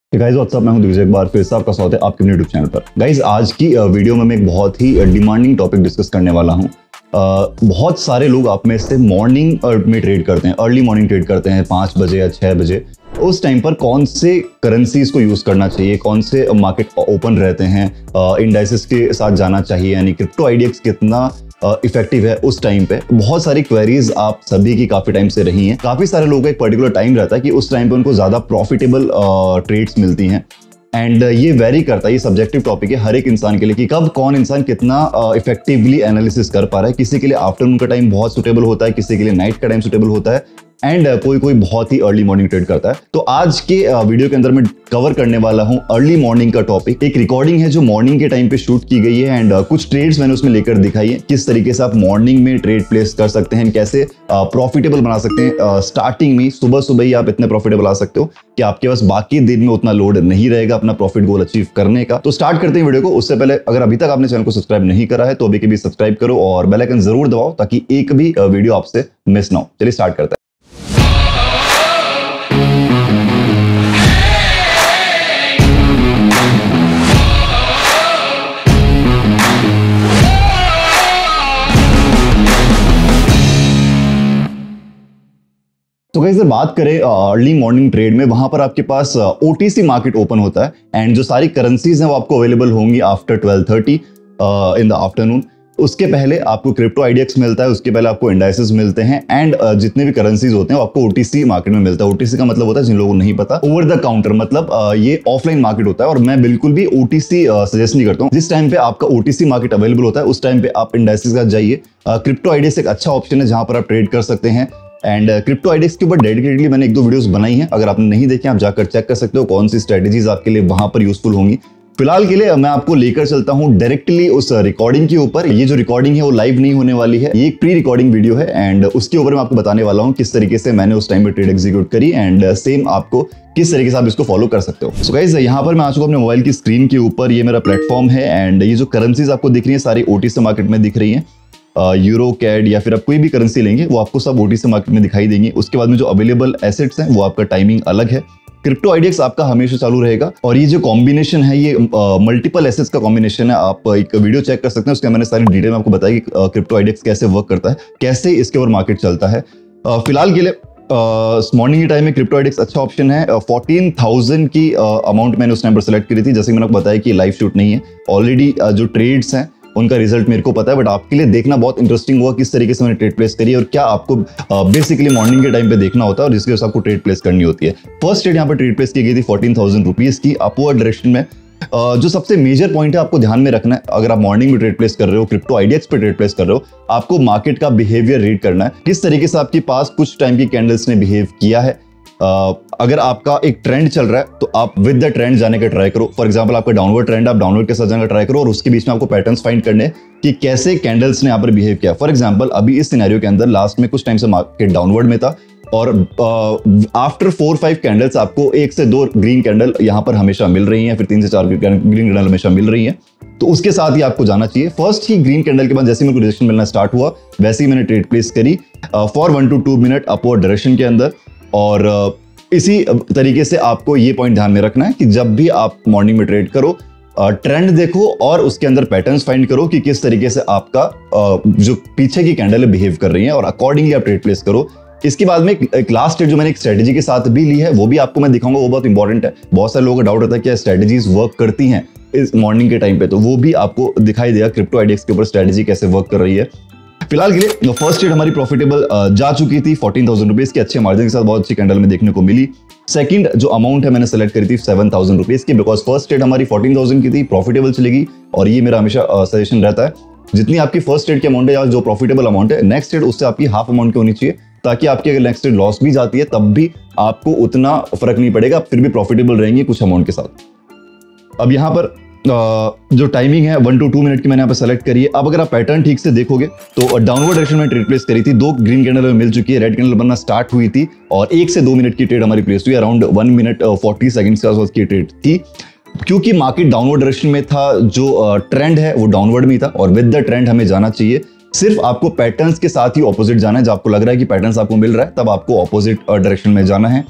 Guys what's up, मैं हूं दिग्विजय। एक बार फिर से आपका स्वागत है आपके यूट्यूब चैनल पर। गाइस आज की वीडियो में मैं एक बहुत ही डिमांडिंग टॉपिक डिस्कस करने वाला हूं। बहुत सारे लोग आप में से मॉर्निंग में ट्रेड करते हैं, अर्ली मॉर्निंग ट्रेड करते हैं 5 बजे या 6 बजे। उस टाइम पर कौन से करेंसीज को यूज करना चाहिए, कौन से मार्केट ओपन रहते हैं, इंडाइसेस के साथ जाना चाहिए, यानी क्रिप्टो आईडीएक्स कितना इफेक्टिव है उस टाइम पे। बहुत सारी क्वेरीज आप सभी की काफी टाइम से रही हैं। काफी सारे लोगों का एक पर्टिकुलर टाइम रहता है कि उस टाइम पे उनको ज्यादा प्रॉफिटेबल ट्रेड्स मिलती हैं। एंड ये वेरी करता है, ये सब्जेक्टिव टॉपिक है हर एक इंसान के लिए कि कब कौन इंसान कितना इफेक्टिवली एनालिसिस कर पा रहा है। किसी के लिए आफ्टरनून का टाइम बहुत सुटेबल होता है, किसी के लिए नाइट का टाइम सुटेबल होता है, एंड कोई कोई बहुत ही अर्ली मॉर्निंग ट्रेड करता है। तो आज के वीडियो के अंदर मैं कवर करने वाला हूं अर्ली मॉर्निंग का टॉपिक। एक रिकॉर्डिंग है जो मॉर्निंग के टाइम पे शूट की गई है, एंड कुछ ट्रेड्स मैंने उसमें लेकर दिखाई है। किस तरीके से आप मॉर्निंग में ट्रेड प्लेस कर सकते हैं, कैसे प्रॉफिटेबल बना सकते हैं। स्टार्टिंग में सुबह सुबह ही आप इतने प्रॉफिटेबल आ सकते हो कि आपके पास बाकी दिन में उतना लोड नहीं रहेगा अपना प्रॉफिट गोल अचीव करने का। तो स्टार्ट करते हैं वीडियो को। उससे पहले अगर अभी तक आपने चैनल को सब्सक्राइब नहीं करा है तो अभी के भी सब्सक्राइब करो और बेल आइकन जरूर दबाओ ताकि एक भी वीडियो आपसे मिस ना हो। चलिए स्टार्ट करते हैं। तो गाइस, अगर बात करें अर्ली मॉर्निंग ट्रेड में, वहां पर आपके पास ओटीसी मार्केट ओपन होता है, एंड जो सारी करेंसीज हैं वो आपको अवेलेबल होंगी आफ्टर 12:30 इन द आफ्टरनून। उसके पहले आपको क्रिप्टो आईडीएक्स मिलता है, उसके पहले आपको इंडाइसेस मिलते हैं, एंड जितने भी करेंसीज होते हैं वो आपको ओटीसी मार्केट में मिलता है। ओटीसी का मतलब होता है, जिन लोगों को नहीं पता, ओवर द काउंटर, मतलब ये ऑफलाइन मार्केट होता है। और मैं बिल्कुल भी ओटीसी सजेस्ट नहीं करता हूँ। जिस टाइम पे आपका ओटीसी मार्केट अवेलेबल होता है उस टाइम पे आप इंडाइसेस का जाइए। क्रिप्टो आईडीएक्स एक अच्छा ऑप्शन है जहां पर आप ट्रेड कर सकते हैं, एंड क्रिप्टो आईडीएक्स के ऊपर डेडिकेटली मैंने 1-2 वीडियोस बनाई हैं। अगर आपने नहीं देखे आप जाकर चेक कर सकते हो कौन सी स्ट्रेटेजीज आपके लिए वहां पर यूजफुल होंगी। फिलहाल के लिए मैं आपको लेकर चलता हूं डायरेक्टली उस रिकॉर्डिंग के ऊपर। ये जो रिकॉर्डिंग है वो लाइव नहीं होने वाली है, ये एक प्री रिकॉर्डिंग वीडियो है, एंड उसके ऊपर मैं आपको बताने वाला हूं किस तरीके से मैंने उस टाइम पे ट्रेड एग्जीक्यूट करी, एंड सेम आपको किस तरीके से आप इसको फॉलो कर सकते हो। सो गाइस, यहाँ पर मैं आ चुका हूं अपने मोबाइल की स्क्रीन के ऊपर। ये मेरा प्लेटफॉर्म है, एंड ये जो करेंसीज आपको दिख रही है सारी ओटीसी मार्केट में दिख रही है। यूरो, कैड या फिर आप कोई भी करेंसी लेंगे वो आपको सब ओटीसी मार्केट में दिखाई देंगी। उसके बाद में जो अवेलेबल एसेट्स हैं वो आपका टाइमिंग अलग है। क्रिप्टो आईडीएक्स आपका हमेशा चालू रहेगा, और ये जो कॉम्बिनेशन है ये मल्टीपल एसेट्स का कॉम्बिनेशन है। आप एक वीडियो चेक कर सकते हैं, उसके मैंने सारी डिटेल में आपको बताई कि क्रिप्टो आईडीएक्स कैसे वर्क करता है, कैसे इसके ऊपर मार्केट चलता है। फिलहाल के लिए मॉर्निंग के टाइम में क्रिप्टो आईडीएक्स अच्छा ऑप्शन है। 14,000 की अमाउंट मैंने उस टाइम पर सेलेक्ट करी थी। जैसे मैंने आपको बताया कि लाइव शूट नहीं है, ऑलरेडी जो ट्रेड्स हैं उनका रिजल्ट मेरे को पता है, बट आपके लिए देखना बहुत इंटरेस्टिंग हुआ किस तरीके से मैंने ट्रेड प्लेस करी है और क्या आपको बेसिकली मॉर्निंग के टाइम पे देखना होता है और जिसके वजह से आपको ट्रेड प्लेस करनी होती है। फर्स्ट ट्रेड यहाँ पर ट्रेड प्लेस की गई थी 14,000 रुपीज की अपवर्ड डायरेक्शन में। जो सबसे मेजर पॉइंट है आपको ध्यान में रखना है, अगर आप मॉर्निंग में ट्रेड प्लेस कर रहे हो, क्रिप्टो आईडीएक्स पे ट्रेड प्लेस कर रहे हो, आपको मार्केट का बिहेवियर रीड करना है। किस तरीके से आपके पास कुछ टाइम की कैंडल्स ने बिहेव किया है। अगर आपका एक ट्रेंड चल रहा है तो आप विद द ट्रेंड जाने का ट्राई करो। फॉर एग्जांपल आपका डाउनवर्ड ट्रेंड, आप डाउनवर्ड के साथ जाने का ट्राई करो, और उसके बीच में आपको पैटर्न्स फाइंड करने कि कैसे कैंडल्स ने यहाँ पर बिहेव किया। फॉर एग्जांपल अभी इस सिनेरियो के अंदर लास्ट में कुछ टाइम से मार्केट डाउनवर्ड में था, और आफ्टर 4-5 कैंडल्स आपको 1 से 2 ग्रीन कैंडल यहाँ पर हमेशा मिल रही हैं, फिर 3 से 4 ग्रीन कैंडल हमेशा मिल रही हैं। तो उसके साथ ही आपको जाना चाहिए। फर्स्ट ही ग्रीन कैंडल के बाद जैसे मेरे को रिजेक्शन मिलना स्टार्ट हुआ, वैसे ही मैंने ट्रेड प्लेस करी for 1 to 2 minute upward direction के अंदर। और इसी तरीके से आपको ये पॉइंट ध्यान में रखना है कि जब भी आप मॉर्निंग में ट्रेड करो, ट्रेंड देखो और उसके अंदर पैटर्न्स फाइंड करो कि किस तरीके से आपका जो पीछे की कैंडल है बिहेव कर रही है, और अकॉर्डिंगली आप ट्रेड प्लेस करो। इसके बाद में एक लास्ट ट्रेड जो मैंने एक स्ट्रेटेजी के साथ भी ली है वो भी आपको मैं दिखाऊंगा, वो बहुत इंपॉर्टेंट है। बहुत सारे लोगों का डाउट रहता है कि स्ट्रेटेजीज वर्क करती हैं इस मॉर्निंग के टाइम पे, तो वो भी आपको दिखाई देगा क्रिप्टो आईडीएक्स के ऊपर स्ट्रेटेजी कैसे वर्क कर रही है। फिलहाल के लिए फर्स्ट ट्रेड हमारी प्रॉफिटेबल जा चुकी थी 14,000 रुपीज की, अच्छे मार्जिन के साथ बहुत अच्छी कैंडल में देखने को मिली। सेकंड जो अमाउंट है मैंने सेलेक्ट करी थी 7,000 रुपीज की, बिकॉज फर्स्ट ट्रेड हमारी 14,000 की थी, प्रॉफिटेबल चलेगी। और ये मेरा हमेशा सजेशन रहता है, जितनी आपकी फर्स्ट ट्रेड की अमाउंट है या जो प्रॉफिटेबल अमाउंट है, नेक्स्ट ट्रेड उससे आपकी हाफ अमाउंट की होनी चाहिए, ताकि आपकी अगर नेक्स्ट ट्रेड लॉस भी जाती है तब भी आपको उतना फर्क नहीं पड़ेगा, फिर भी प्रॉफिटेबल रहेंगे कुछ अमाउंट के साथ। अब यहाँ पर जो टाइमिंग है 1 to 2 मिनट की मैंने यहाँ पर सेलेक्ट करी है। अब अगर आप पैटर्न ठीक से देखोगे तो डाउनवर्ड डायरेक्शन में ट्रेड प्लेस करी थी, 2 ग्रीन कैंडल में मिल चुकी है, रेड कैंडल बनना स्टार्ट हुई थी, और 1 से 2 मिनट की ट्रेड हमारी प्लेस हुई। अराउंड 1 मिनट 40 सेकंड्स के आसपास की ट्रेड थी, क्योंकि मार्केट डाउनवर्ड डायरेक्शन में था, जो ट्रेंड है वो डाउनवर्ड में था, और विद द ट्रेंड हमें जाना चाहिए। सिर्फ आपको पैटर्न्स के साथ ही ऑपोजिट जाना है। जब आपको लग रहा है कि पैटर्न्स आपको मिल रहा है तब आपको ऑपोजिट डायरेक्शन में जाना है।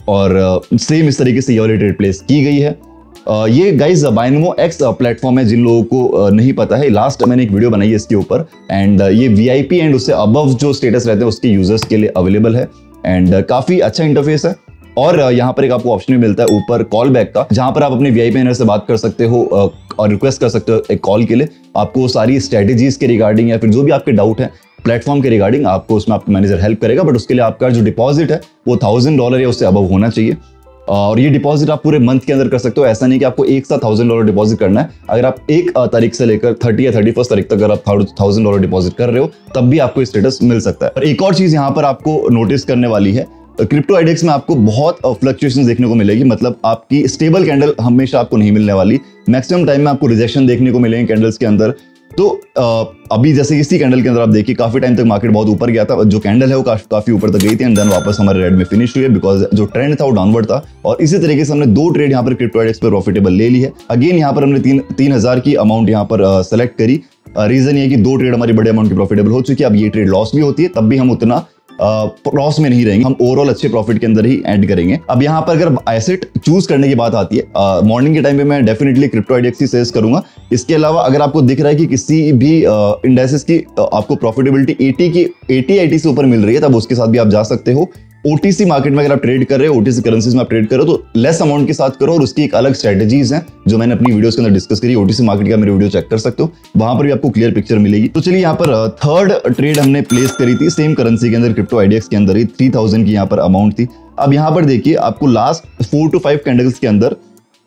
और सेम इस तरीके से ये वाली ट्रेड प्लेस की गई है। ये गाइज बाइनोमो एक्स प्लेटफॉर्म है, जिन लोगों को नहीं पता है, लास्ट मैंने एक वीडियो बनाई है इसके ऊपर, एंड ये वीआईपी एंड उससे अबव जो स्टेटस रहते हैं उसके यूजर्स के लिए अवेलेबल है, एंड काफी अच्छा इंटरफेस है। और यहाँ पर एक आपको ऑप्शन भी मिलता है ऊपर कॉल बैक का, जहां पर आप अपने वीआईपी मैनेजर से बात कर सकते हो और रिक्वेस्ट कर सकते हो एक कॉल के लिए। आपको सारी स्ट्रेटेजीज के रिगार्डिंग या फिर जो भी आपके डाउट है प्लेटफॉर्म के रिगार्डिंग, आपको उसमें आपका मैनेजर हेल्प करेगा। बट उसके लिए आपका जो डिपॉजिट है वो $1000 या उससे अबव होना चाहिए। और ये डिपॉजिट आप पूरे मंथ के अंदर कर सकते हो। ऐसा नहीं कि आपको एक साथ $1000 डिपॉजिट करना है। अगर आप 1 तारीख से लेकर 30 या 31 तारीख तक अगर आप $1000 डिपॉजिट कर रहे हो तब भी आपको स्टेटस मिल सकता है। और एक और चीज यहाँ पर आपको नोटिस करने वाली है, क्रिप्टो आईडीएक्स में आपको बहुत फ्लक्चुएशंस देखने को मिलेगी। मतलब आपकी स्टेबल कैंडल हमेशा आपको नहीं मिलने वाली। मैक्सिमम टाइम में आपको रिजेक्शन देखने को मिलेंगे कैंडल्स के अंदर। तो अभी जैसे इसी कैंडल के अंदर आप देखिए काफी टाइम तक मार्केट बहुत ऊपर गया था, जो कैंडल है वो काफी ऊपर तक गई थी एंड देन वापस हमारे रेड में फिनिश हुई है, बिकॉज जो ट्रेंड था वो डाउनवर्ड था। और इसी तरीके से हमने 2 ट्रेड यहाँ पर क्रिप्टो आईडीएक्स पर प्रॉफिटेबल ले ली है। अगेन यहाँ पर हमने 3000 की अमाउंट यहाँ पर सेलेक्ट करी। रीजन ये कि 2 ट्रेड हमारी बड़े अमाउंट की प्रॉफिटेबल हो चुकी है। अब ये ट्रेड लॉस भी होती है तब भी हम उतना लॉस में नहीं रहेंगे, हम ओवरऑल अच्छे प्रॉफिट के अंदर ही एंड करेंगे। अब यहाँ पर अगर एसेट चूज करने की बात आती है, मॉर्निंग के टाइम पे मैं डेफिनेटली क्रिप्टो आईडीएक्स ही सजेस्ट करूंगा। इसके अलावा अगर आपको दिख रहा है कि किसी भी इंडेक्सेस की आपको प्रॉफिटेबिलिटी 80 से ऊपर मिल रही है, तब उसके साथ भी आप जा सकते हो। ओटीसी मार्केट में अगर आप ट्रेड कर रहे हो, ओटीसी करेंसीज में आप ट्रेड करो तो लेस अमाउंट के साथ करो, और उसकी एक अलग स्ट्रेटेजीज हैं जो मैंने अपनी वीडियोस के अंदर डिस्कस करी। ओटीसी मार्केट का मेरे वीडियो चेक कर सकते हो, वहां पर भी आपको क्लियर पिक्चर मिलेगी। तो चलिए यहाँ पर थर्ड ट्रेड हमने प्लेस करी थी सेम करेंसी के अंदर, क्रिप्टो आईडीएक्स के अंदर ही 3000 की यहाँ पर अमाउंट थी। अब यहाँ पर देखिए आपको लास्ट 4 to 5 कैंडल्स के अंदर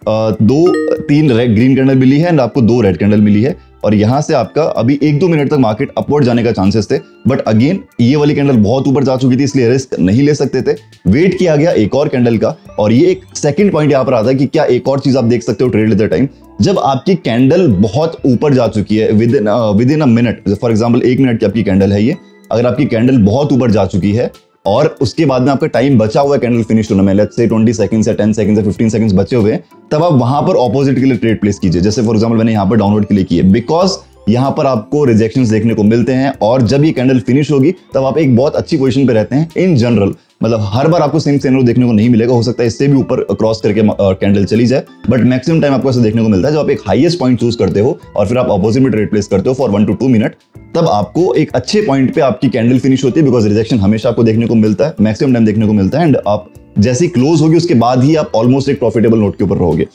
2-3 ग्रीन कैंडल मिली है एंड आपको 2 रेड कैंडल मिली है। और यहां से आपका अभी 1-2 मिनट तक मार्केट अपवर्ड जाने का चांसेस थे, बट अगेन ये वाली कैंडल बहुत ऊपर जा चुकी थी, इसलिए रिस्क नहीं ले सकते थे। वेट किया गया एक और कैंडल का। और ये एक सेकंड पॉइंट यहां पर आता है कि क्या एक और चीज आप देख सकते हो ट्रेड लेते टाइम, जब आपकी कैंडल बहुत ऊपर जा चुकी है within a minute, for example 1 minute की आपकी कैंडल है ये, अगर आपकी कैंडल बहुत ऊपर जा चुकी है और उसके बाद में आपका टाइम बचा हुआ है कैंडल फिनिश होने में, लेट्स से 20 सेकंड्स या 10 सेकंड्स या 15 सेकंड्स बचे हुए हैं, तब आप वहां पर ऑपोजिट के लिए ट्रेड प्लेस कीजिए। जैसे फॉर एग्जांपल मैंने यहां पर डाउनवर्ड के लिए की है, बिकॉज यहां पर आपको रिजेक्शंस देखने को मिलते हैं और जब ये कैंडल फिनिश होगी तब आप एक बहुत अच्छी पोजीशन पे रहते हैं इन जनरल। मतलब हर बार आपको सेम सिनेरियो देखने को नहीं मिलेगा, हो सकता है इससे भी ऊपर क्रॉस करके कैंडल चली जाए, बट मैक्सिमम टाइम आपको ऐसा देखने को मिलता है जब आप एक हाईएस्ट पॉइंट चूज करते हो और फिर आप अपोजिट में ट्रेड प्लेस करते हो फॉर 1 to 2 मिनट, तब आपको एक अच्छे पॉइंट पे आपकी कैंडल फिनिश होती है, बिकॉज रिजेक्शन हमेशा आपको देखने को मिलता है, मैक्सिमम टाइम देखने को मिलता है, एंड आप जैसे क्लोज होगी उसके बाद ही आप ऑलमोस्ट एक प्रॉफिटेबल नोट के ऊपर रहोगे।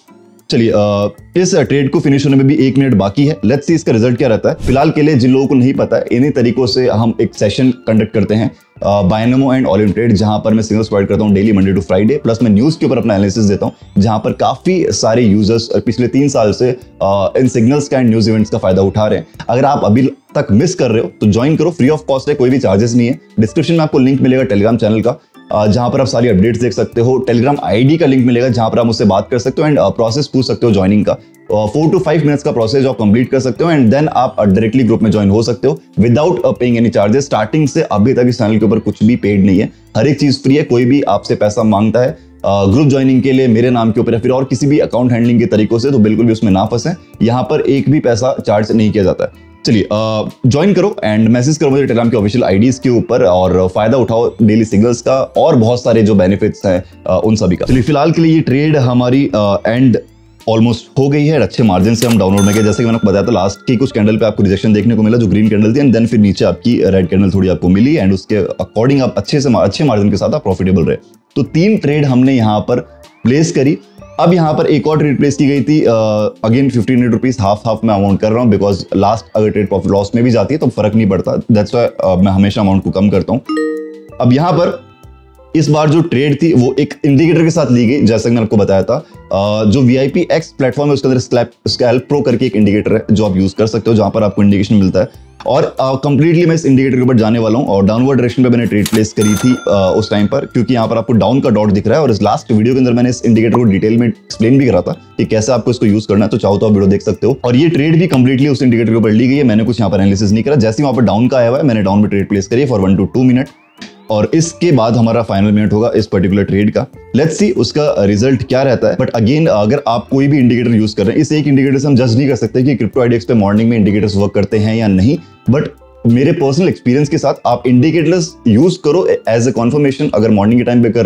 चलिए इस ट्रेड को फिनिश होने में भी 1 मिनट बाकी है, लेट्स सी इसका रिजल्ट क्या रहता है। फिलहाल के लिए जिन लोगों को नहीं पता है, इन्हीं तरीकों से हम एक सेशन कंडक्ट करते हैं Binomo and all in trade, जहां पर मैं सिग्नल्स प्रोवाइड करता हूं daily Monday to Friday, plus मैं न्यूज के ऊपर अपना एनालिसिस देता हूं, जहां पर काफी सारे यूजर्स पिछले 3 साल से इन सिग्नल्स का एंड न्यूज इवेंट्स का फायदा उठा रहे हैं। अगर आप अभी तक मिस कर रहे हो तो ज्वाइन करो, फ्री ऑफ कॉस्ट है, कोई भी चार्जेस नहीं है। डिस्क्रिप्शन में आपको लिंक मिलेगा टेलीग्राम चैनल का, जहां पर आप सारी अपडेट्स देख सकते हो। टेलीग्राम आईडी का लिंक मिलेगा जहां पर आप मुझसे बात कर सकते हो एंड प्रोसेस पूछ सकते हो ज्वाइनिंग का। 4 to 5 मिनट्स का प्रोसेस आप कंप्लीट कर सकते हो एंड देन आप डायरेक्टली ग्रुप में ज्वाइन हो सकते हो without paying any charges. Starting से अभी तक इस चैनल के ऊपर कुछ भी पेड नहीं है, हर एक चीज फ्री है। कोई भी आपसे पैसा मांगता है ग्रुप ज्वाइनिंग के लिए मेरे नाम के ऊपर या फिर और किसी भी अकाउंट हैंडलिंग के तरीकों से, तो बिल्कुल भी उसमें ना फंसे। यहाँ पर एक भी पैसा चार्ज नहीं किया जाता है। चलिए ज्वाइन करो एंड मैसेज करो मुझे टेलीग्राम के ऑफिशियल आईडीज के ऊपर और फायदा उठाओ डेली सिग्नल्स का और बहुत सारे जो बेनिफिट्स हैं उन सभी का। चलिए फिलहाल के लिए ये ट्रेड हमारी एंड ऑलमोस्ट हो गई है, अच्छे मार्जिन से हम डाउनलोड में गए। जैसे कि मैंने बताया था लास्ट की कुछ कैंडल पे आपको रिजेक्शन देखने को मिला जो ग्रीन कैंडल थी, एंड देन फिर नीचे आपकी रेड कैंडल थोड़ी आपको मिली एंड उसके अकॉर्डिंग आप अच्छे मार्जिन के साथ आप प्रॉफिटेबल रहे। तो 3 ट्रेड हमने यहाँ पर प्लेस करी। अब यहाँ पर एक और ट्रेड प्लेस की गई थी, अगेन 1500 रुपीज, हाफ मैं अमाउंट कर रहा हूँ, बिकॉज लास्ट अगर ट्रेड प्रॉफिट लॉस में भी जाती है तो फर्क नहीं पड़ता, दैट्स व्हाई मैं हमेशा अमाउंट को कम करता हूँ। अब यहाँ पर इस बार जो ट्रेड थी वो एक इंडिकेटर के साथ ली गई, जैसा कि मैंने आपको बताया था। जो वीआईपी एक्स प्लेटफॉर्म है उसके अंदर स्कैल्प प्रो करके एक इंडिकेटर है जो आप यूज कर सकते हो, जहां पर आपको इंडिकेशन मिलता है। और कंप्लीटली मैं इस इंडिकेटर के ऊपर जाने वाला हूं और डाउनवर्ड डायरेक्शन पे मैंने ट्रेड प्लेस करी थी उस टाइम पर, क्योंकि यहाँ पर आपको डाउन का डॉट दिख रहा है। और इस लास्ट वीडियो के अंदर मैंने इस इंडिकेटर को डिटेल में एक्सप्लेन भी करा था कि कैसे आपको इसको यूज करना है, तो चाहो तो आप वीडियो देख सकते हो। और ये ट्रेड भी कंप्लीटली उस इंडिकेटर के ऊपर ली गई है, मैंने कुछ यहाँ पर एनालिसिस नहीं करा। जैसे वहां पर डाउन का आया हुआ है मैंने डाउन में ट्रेड प्लेस करी फॉर 1 to 2 मिनट, और इसके बाद हमारा फाइनल मिनट होगा इस पर्टिकुलर ट्रेड का। लेट्स सी उसका रिजल्ट क्या रहता है। बट अगेन अगर आप कोई भी इंडिकेटर यूज कर रहे हैं, इस एक इंडिकेटर से हम जज नहीं कर सकते कि क्रिप्टो आईडीएक्स पे मॉर्निंग में इंडिकेटर्स वर्क करते हैं या नहीं, बट मेरे पर्सनल एक्सपीरियंस के साथ आप इंडिकेटर्स यूज करो एज ए कॉन्फर्मेशन। अगर मॉर्निंग के टाइम पे कर रहे हो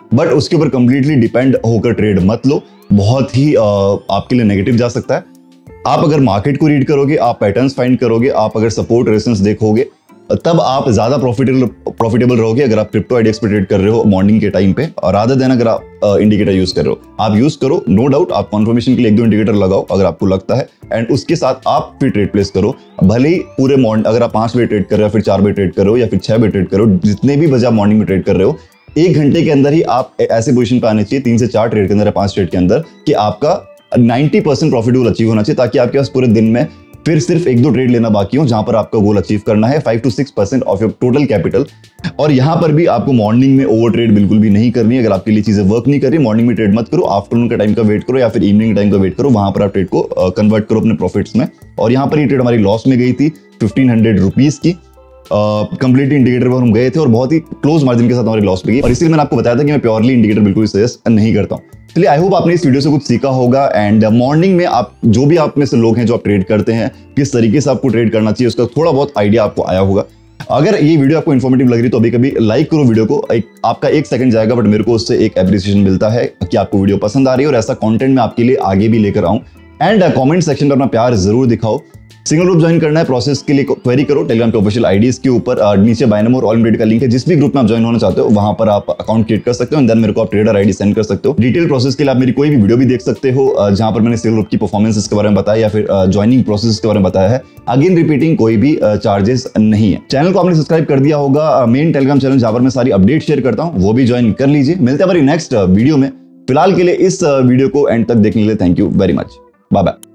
बट उसके ऊपर कंप्लीटली डिपेंड होकर ट्रेड मत लो, बहुत ही आपके लिए नेगेटिव जा सकता है। आप अगर मार्केट को रीड करोगे, आप पैटर्न्स फाइंड करोगे, आप अगर सपोर्ट रेजिस्टेंस देखोगे, तब आप ज्यादा प्रॉफिटेबल रहोगे अगर आप क्रिप्टो आईडीएक्स पे ट्रेड कर रहे हो मॉर्निंग के टाइम पे, और रादर देन अगर आप इंडिकेटर यूज कर रहे हो। आप यूज करो, नो डाउट, आप कंफर्मेशन के लिए 1-2 इंडिकेटर लगाओ अगर आपको लगता है, एंड उसके साथ आप फिर ट्रेड प्लेस करो। भले ही पूरे मॉर्निंग अगर आप 5 बजे ट्रेड कर रहे हो, फिर 4 बजे ट्रेड करो, या फिर 6 बजे ट्रेड करो, जितने भी बजे आप मॉर्निंग में ट्रेड कर रहे हो, 1 घंटे के अंदर ही आप ऐसे पोजीशन पे आने चाहिए, 3 से 4 ट्रेड के अंदर या 5 ट्रेड के अंदर, कि आपका 90% प्रॉफिट गोल अचीव होना चाहिए, ताकि आपके पास पूरे दिन में फिर सिर्फ 1-2 ट्रेड लेना बाकी हो, जहां पर आपका गोल अचीव करना है 5 to 6% off your total capital. और यहां पर भी आपको मॉर्निंग में ओवर ट्रेड बिल्कुल भी नहीं करनी है। अगर आपके लिए चीजें वर्क नहीं कर रही, मॉर्निंग में ट्रेड मत करो, आफ्टरनून का टाइम का वेट करो, या फिर इवनिंग टाइम का वेट करो, वहां पर आप ट्रेड को कन्वर्ट करो अपने प्रॉफिट्स में। और यहां पर ये ट्रेड हमारी लॉस में गई थी 1500 रुपीज की, कंप्लीट इंडिकेटर पर हम गए थे और बहुत ही क्लोज मार्जिन के साथ हमारी लॉस पे गई, और इसलिए मैंने आपको बताया था कि मैं प्योरली इंडिकेटर बिल्कुल सजेस्ट नहीं करता हूं। चलिए, आई होप आपने इस वीडियो से कुछ सीखा होगा। एंड मॉर्निंग में आप जो भी आप में से लोग हैं जो आप ट्रेड करते हैं, किस तरीके से आपको ट्रेड करना चाहिए, उसका थोड़ा बहुत आइडिया आपको आया होगा। अगर ये वीडियो आपको इन्फॉर्मेटिव लग रही तो अभी कभी लाइक करो वीडियो को, आपका 1 सेकंड जाएगा, बट मेरे को उससे एक एप्रिसिएशन मिलता है कि आपको वीडियो पसंद आ रही है और ऐसा कंटेंट मैं आपके लिए आगे भी लेकर आऊं। एंड कमेंट सेक्शन पर अपना प्यार जरूर दिखाओ। सिंगल ग्रुप ज्वाइन करना है, प्रोसेस के लिए क्वेरी करो टेलीग्राम के ऑफिशियल आईडीज के ऊपर, नीचे बायनम और ऑल ट्रेड का लिंक है। जिस भी ग्रुप में आप ज्वाइन होना चाहते हो वहां पर आप अकाउंट क्रिएट कर सकते हो, एंड देन मेरे को आप ट्रेडर आईडी सेंड कर सकते हो। डिटेल प्रोसेस के लिए आप मेरी कोई भी वीडियो भी देख सकते हो, जहां पर मैंने सिंगल ग्रुप की परफॉर्मेंसेस के बारे में बताया या फिर ज्वाइनिंग प्रोसेस के बारे में बताया है। अगेन रिपीटिंग, कोई भी चार्जेस नहीं है। चैनल को आपने सब्सक्राइब कर दिया होगा, मेन टेलीग्राम चैनल जहां पर मैं सारी अपडेट शेयर करता हूं, वो भी ज्वाइन कर लीजिए। मिलते हैं हमारी नेक्स्ट वीडियो में। फिलहाल के लिए इस वीडियो को एंड तक देखने के लिए thank you very much. Bye bye.